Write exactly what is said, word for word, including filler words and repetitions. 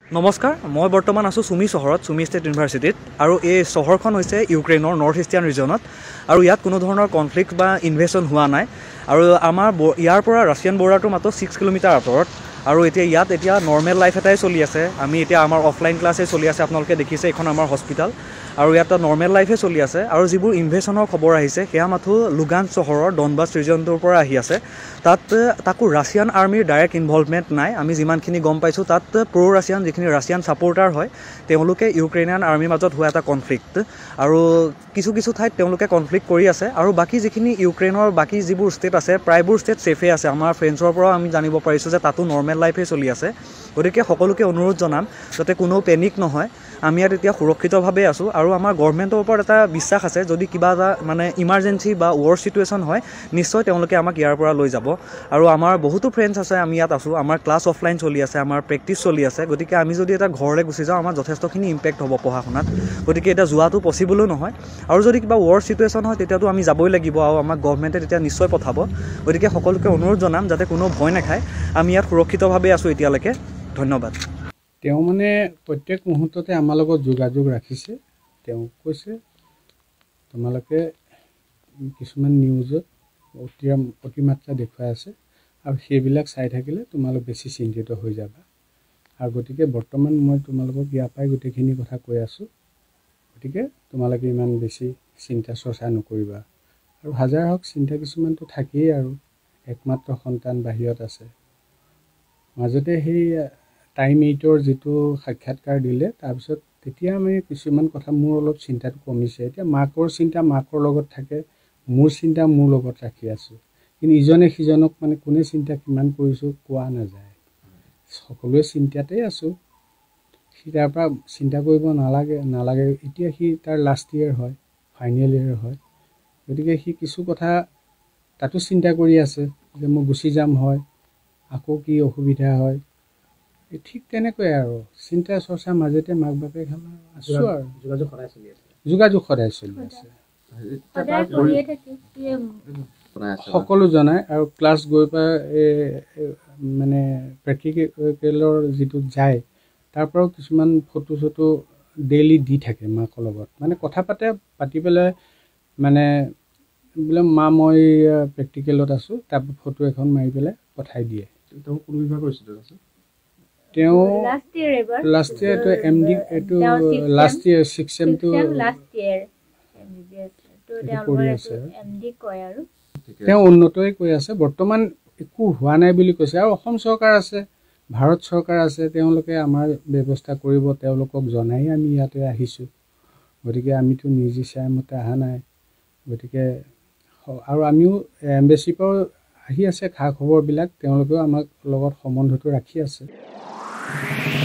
নমস্কাৰ মই বৰ্তমান আছো সুমি চহৰত সুমি ষ্টেট ইউনিভাৰ্চিটিত আৰু এই চহৰখন হৈছে ইউক্ৰেইনৰ নৰ্থ ইষ্টাৰ্ণ ৰিজনত আৰু ইয়াত কোনো ধৰণৰ কনফ্লিক্ট বা ইনভেশন হোৱা নাই আৰু আমাৰ ইয়াৰ পৰা ৰাছিয়ান বৰ্ডাৰটো মাত্ৰ ছিক্স কিলোমিটাৰ আঁতৰত আৰু এতিয়া ইয়াত এতিয়া নৰ্মেল লাইফ এটাই চলি আছে আমি এতিয়া আমাৰ অফলাইন ক্লাছে চলি আছে আপোনালোকে দেখিছে এখন আমাৰ হস্পিটাল আৰু ইয়াত নৰ্মেল লাইফে চলি আছে আৰু যিবোৰ ইনভেশনৰ খবৰ আহিছে সেয়া মাথো লুগান চহৰৰ ডনবাছ ৰিজনটোৰ পৰা আহি আছে তাত তাকো ৰাছিয়ান আৰ্মিৰ ডাইৰেক্ট ইনভলভমেণ্ট নাই আমি যিমানখিনি গম পাইছোঁ তাত প্ৰ' ৰাছিয়ান যিখিনি ৰাছিয়ান ছাপৰ্টাৰ হয় তেওঁলোকে ইউক্ৰেইনিয়ান আৰ্মিৰ মাজত হোৱা এটা কনফ্লিক্ট আৰু কিছু কিছু ঠাইত তেওঁলোকে কনফ্লিক্ট কৰি আছে আৰু বাকী যিখিনি ইউক্ৰেইনৰ বাকী যিবোৰ ষ্টেট আছে প্ৰায়বোৰ ষ্টেট ছেফে আছে আমাৰ ফ্ৰেণ্ডছৰ পৰাও আমি জানিব পাৰিছোঁ যে তাতো নৰ্মেল লাইফে চলি আছে গতিকে সকলোকে অনুৰোধ জনাম যাতে কোনো পেনিক নহয় আমি ইয়াত এতিয়া সুৰক্ষিতভাৱে আছোঁ আৰু আমাৰ গভৰ্ণমেণ্টৰ ওপৰত এটা বিশ্বাস আছে যদি কিবা এটা মানে ইমাৰ্জেঞ্চি বা ৱাৰ চিটুৱেশ্যন হয় নিশ্চয় তেওঁলোকে আমাক ইয়াৰ পৰা লৈ যাব আৰু আমাৰ বহুতো ফ্ৰেণ্ডছ আছে আমি ইয়াত আছোঁ আমাৰ ক্লাছ অফলাইন চলি আছে আমাৰ প্ৰেক্টিছ চলি আছে গতিকে আমি যদি এটা ঘৰলৈ গুচি যাওঁ আমাৰ যথেষ্টখিনি ইম্পেক্ট হ'ব পঢ়া শুনাত গতিকে এতিয়া যোৱাটো পচিবলো নহয় আৰু যদি কিবা ৱাৰ চিটুৱেশ্যন হয় তেতিয়াতো আমি যাবই লাগিব আৰু আমাক গভৰ্ণমেণ্টে তেতিয়া নিশ্চয় পঠাব গতিকে সকলোকে অনুৰোধ জনাম যাতে কোনো ভয় নাখায় আমি ইয়াত সুৰক্ষিতভাৱে আছোঁ এতিয়ালৈকে ধন্যবাদ তেওঁ মানে প্ৰত্যেক মুহূৰ্ততে আমাৰ লগত যোগাযোগ ৰাখিছে তেওঁ কৈছে তোমালোকে কিছুমান নিউজত অতি অতিমাত্ৰা দেখুৱাই আছে আৰু সেইবিলাক চাই থাকিলে তোমালোক বেছি চিন্তিত হৈ যাবা আৰু গতিকে বৰ্তমান মই তোমালোকক ইয়াৰ পৰাই গোটেইখিনি কথা কৈ আছোঁ গতিকে তোমালোকে ইমান বেছি চিন্তা চৰ্চা নকৰিবা আৰু হাজাৰ হওক চিন্তা কিছুমানতো থাকেই আৰু একমাত্ৰ সন্তান বাহিৰত আছে মাজতে সেই টাইম এইটৰ যিটো সাক্ষাৎকাৰ দিলে তাৰপিছত তেতিয়া আমি কিছুমান কথা মোৰ অলপ চিন্তাটো কমিছে এতিয়া মাকৰ চিন্তা মাকৰ লগত থাকে মোৰ চিন্তা মোৰ লগত ৰাখি আছোঁ কিন্তু ইজনে সিজনক মানে কোনে চিন্তা কিমান কৰিছোঁ কোৱা নাযায় সকলোৱে চিন্তাতেই আছোঁ সি তাৰ পৰা চিন্তা কৰিব নালাগে নালাগে এতিয়া সি তাৰ লাষ্ট ইয়েৰ হয় ফাইনেল ইয়েৰ হয় গতিকে সি কিছু কথা তাতো চিন্তা কৰি আছে যে মই গুচি যাম হয় আকৌ কি অসুবিধা হয় ঠিক তেনেকৈ আৰু চিন্তা চৰ্চাৰ মাজতে মাক বাপেক আমাৰ আছোঁ আৰু যোগাযোগ সদায় চলি আছে যোগাযোগ সদায় চলি আছে সকলো জনাই আৰু ক্লাছ গৈ পাই মানে প্ৰেক্টিকেলৰ যিটো যায় তাৰ পৰাও কিছুমান ফটো চটো ডেইলি দি থাকে মাকৰ লগত মানে কথা পাতে পাতি পেলাই মানে বোলে মা মই প্ৰেক্টিকেলত আছোঁ তাৰ ফটো এখন মাৰি পেলাই পঠাই দিয়ে তেওঁ কোনো বিভাগ কৰিছিল তেওঁ লাষ্ট ইয়েৰ এইটো এম ডি এইটো লাষ্ট ইয়েৰ ছিক্স চেমটো কৰি আছে তেওঁ উন্নতই কৈ আছে বৰ্তমান একো হোৱা নাই বুলি কৈছে আৰু অসম চৰকাৰ আছে ভাৰত চৰকাৰ আছে তেওঁলোকে আমাৰ ব্যৱস্থা কৰিব তেওঁলোকক জনাই আমি ইয়াতে আহিছোঁ গতিকে আমিতো নিজ ইচ্ছামতে অহা নাই গতিকে আৰু আমিও এম্বেচিৰ পৰা আহি আছে খা খবৰবিলাক তেওঁলোকেও আমাক লগত সম্বন্ধটো ৰাখি আছে